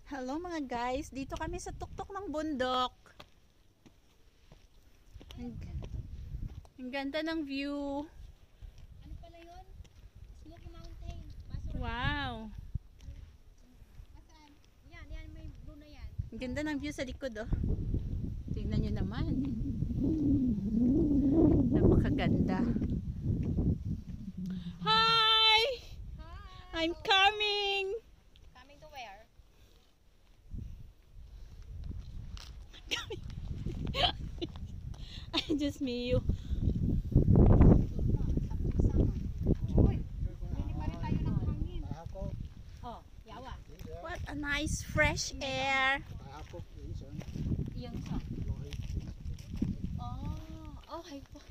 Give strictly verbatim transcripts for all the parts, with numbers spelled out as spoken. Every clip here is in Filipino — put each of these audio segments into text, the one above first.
Hello mga guys, dito kami sa tuktok ng bundok. Ang, ang ganda ng view. Ano pala yun? Smoky Mountain. Basura. Wow. Masaan? Yan, yan. May blue na yan. Ang ganda ng view sa likod oh. Tingnan nyo naman. Napakaganda. Hi! Hi! I'm coming! Coming to where? I just meet you. Uy! Hindi pa rin tayo ng hangin. Oh, yawa. What a nice fresh air. Iyong sa. Oh, oh, hay po.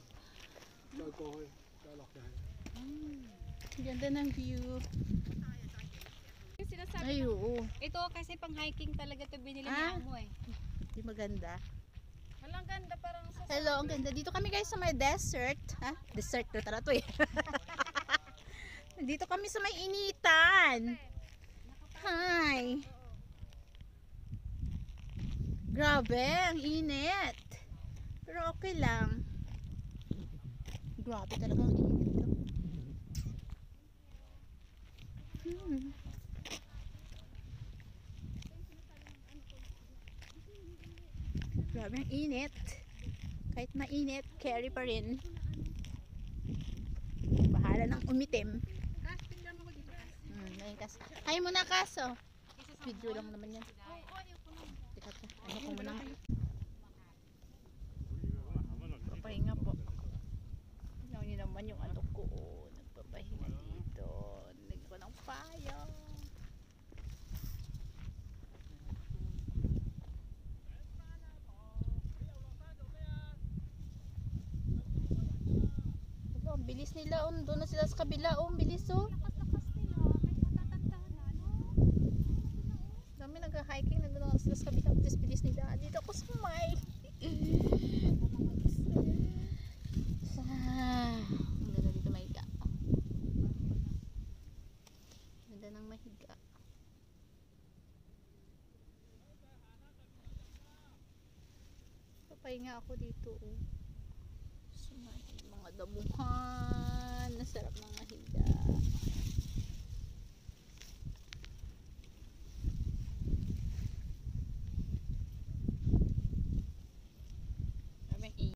Ang ganda ng view. Yung sinasabi Ay, oo. ito kasi pang hiking talaga ito binili Ah? ni Amo eh. Di maganda. Walang ganda parang sa Hello, ang ganda. Dito kami guys sa may desert. Ha? Desert na tara to eh. Dito kami sa may initan. Hi. Grabe, ang init. Pero okay lang. Grabe talaga ang init to. Hmm. Grabe ang init. Kahit mainit, carry pa rin. Bahala ng umitim. Ah, tingnan mo dito. Hmm, ayun kas. Ay mo na kaso. Video lang naman yan. Oo, oh, ayaw ko na. Teka, teka. Ano ko muna. Papahinga po. Tingnan niyo naman yung ano ko. Nagpapahinga dito. Nilagyan ko ng payo. Ito, ang bilis nila. Oh. Doon na sila sa kabila. Oh, ang bilis oh. Lakas-lakas nila. Kahit matatanda na, no? Dami nag-hiking. Nandun na sila sa kabila. Bilis bilis nila. Dito ako sa may. Sa... Ang ganda dito mahiga. Ganda ng mahiga. Papahinga ako dito oh. Sa may mga damuhan. Nasarap mga